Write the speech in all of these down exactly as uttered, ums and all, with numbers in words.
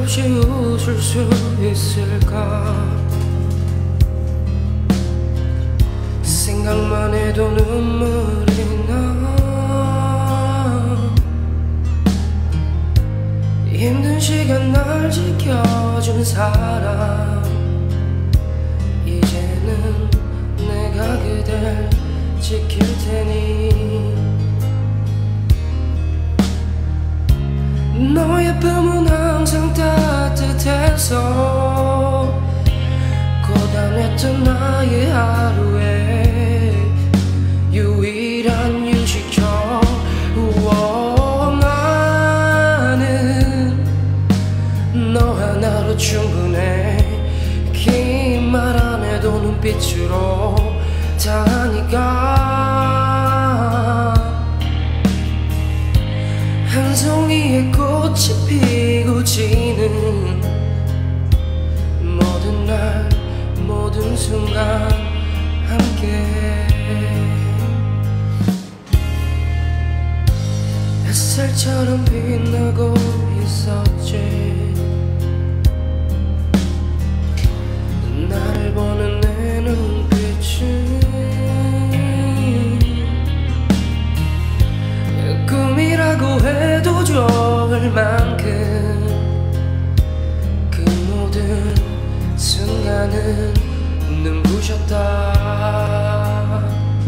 없이 웃을 수 있을까? 생각만 해도 눈물이 나. 힘든 시간 날 지켜준 사람, 이제는 내가 그댈 지킬 테니. 너의 품은 항상 따뜻해서 고단했던 나의 하루에 유일한 휴식처. 우와, 나는 너 하나로 충분해. 긴 말 안 해도 눈빛으로 다 아니까. 한 송이의 꽃이 피고 지는 모든 날 모든 순간 함께. 햇살처럼 빛나고 있었지. 나를 보는 내 눈빛은 꿈이라고 해도 좋을 만큼 그 모든 순간은 눈부셨다.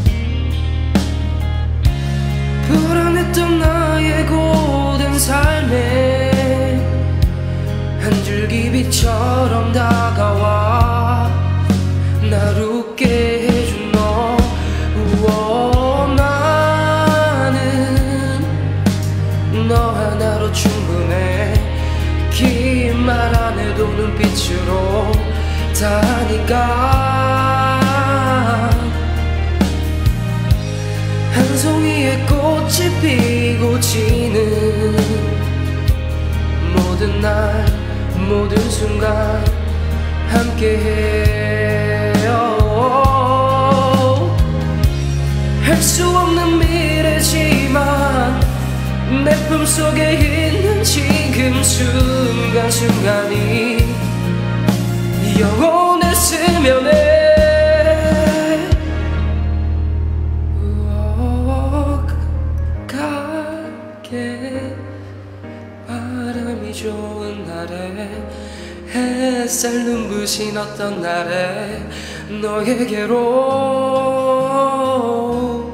불안했던 나의 고된 삶에 한 줄기 빛처럼 다가와 날 웃게 해준 너. 우와, 나는 너 하나로 충분해. 긴 말 안 해도 눈빛으로 다 아니까. 한 송이의 꽃이 피고 지는 모든 날 모든 순간 함께해요. 할 수 없는 미래지만 내 품속에 있는 지금 순간순간이 영원했으면 해. 우와, 가게 바람이 좋은 날에 햇살 눈부신 어떤 날에 너에게로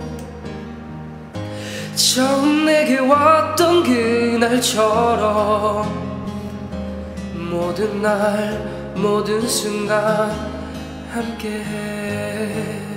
처음 내게 왔던 그날처럼 모든 날 모든 순간 함께해.